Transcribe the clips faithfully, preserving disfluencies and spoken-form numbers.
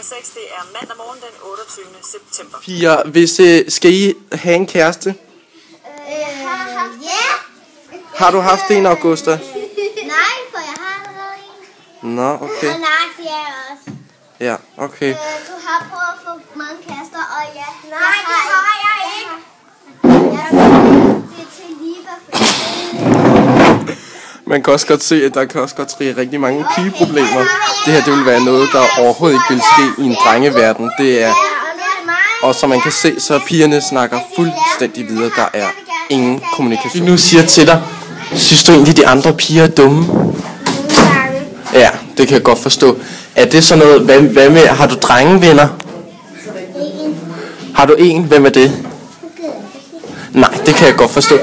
seks. Det er mandag morgen den otteogtyvende september. Piger, hvis, øh, skal I have en kæreste? Øh, ja. Har du haft en, Augusta? Nej, for jeg har allerede en. Nå, okay. Og nej, for jeg også. Ja, okay. Øh, du har prøvet at få mange kærester, og ja, nej, det har jeg ikke. Jeg siger det til Liva, for Man kan også godt se, at der kan også godt ske rigtig mange pigeproblemer. Det her, det vil være noget, der overhovedet ikke vil ske i en drengeverden. Det er, og som man kan se, så pigerne snakker fuldstændig videre. Der er ingen kommunikation. Nu siger til dig, synes du egentlig, de andre piger er dumme? Ja, det kan jeg godt forstå. Er det sådan noget, hvad, hvad med, har du drengevenner? Har du en? Hvem er det? Nej, det kan jeg godt forstå.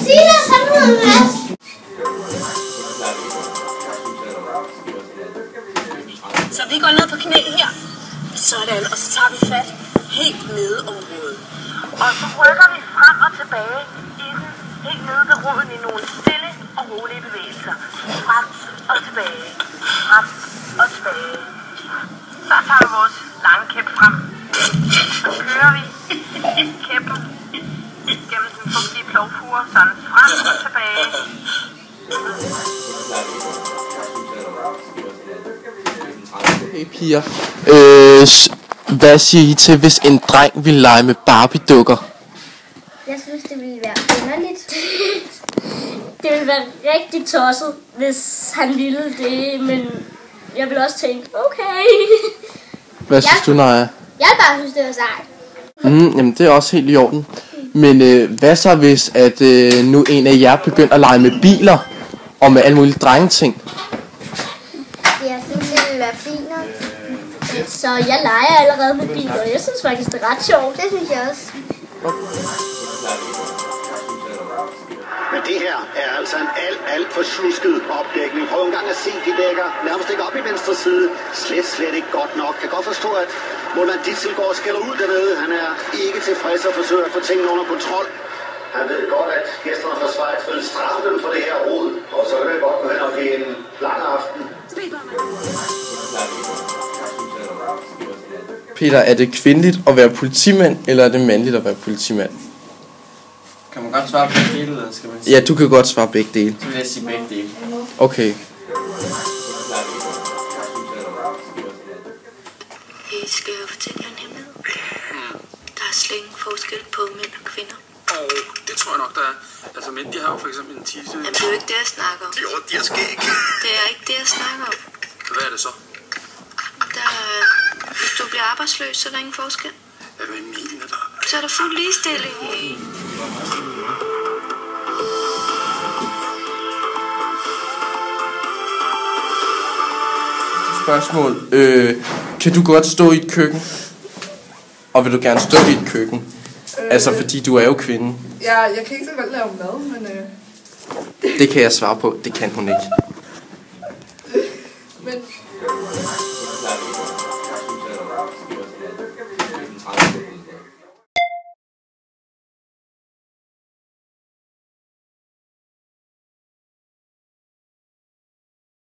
Så vi går ned på knæ her. Sådan, og så tager vi fat helt nede over roden. Og så rykker vi frem og tilbage i den helt nede ved roden i nogle stille og rolige bevægelser. Frem og tilbage. Frem og tilbage. Så tager vi vores lange kæp frem. Så kører vi kæppen gennem den fugtige plovfure, sådan frem og tilbage. Hey piger, øh, hvad siger I til, hvis en dreng ville lege med Barbie-dukker? Jeg synes, det ville være underligt. Det ville være rigtig tosset, hvis han ville det, men jeg ville også tænke, okay. Hvad synes du, Naja? Jeg bare synes, det var sejt. Mm, jamen, det er også helt i orden. Men øh, hvad så, hvis at øh, nu en af jer begynder at lege med biler og med alle mulige drengeting? Jeg synes, det ville være fint nok. Så jeg leger allerede med biler, og jeg synes faktisk, det er ret sjovt. Det synes jeg også. Men det her er altså en alt, alt for slusket opdækning. Prøv en gang at se, de dækker nærmest ikke op i venstre side. Slet, slet ikke godt nok. Jeg kan godt forstå, at Moland Ditzelgaard skælder ud dernede. Han er ikke tilfreds og forsøger at få tingene under kontrol. Han ved godt, at gæsterne fra Schweiz vil straffe dem for det her rod. Og så kan det godt gå hen og blive en lang aften. Peter, er det kvindeligt at være politimand, eller er det mandligt at være politimand? Kan man godt svare begge dele, eller skal man sige? Ja, du kan godt svare begge dele. Så vil jeg sige begge dele. Okay. Jeg skal fortælle jer en hemmelighed. Der er slet ingen forskel på mænd og kvinder. Og det tror jeg nok, der er. Altså mænd, de har jo for eksempel en tisse. Jamen, det er jo ikke det, jeg snakker om. Jo, de har skæg. Det er ikke det, jeg snakker om. Hvad er det så? Der er, hvis du bliver arbejdsløs, så er der ingen forskel. Hvad mener der? Så er der fuld ligestilling. Spørgsmål. Øh, kan du godt stå i et køkken? Og vil du gerne stå i et køkken? Øh, altså, fordi du er jo kvinde. Ja, jeg kan ikke så godt lave mad, men... Øh... Det kan jeg svare på. Det kan hun ikke. men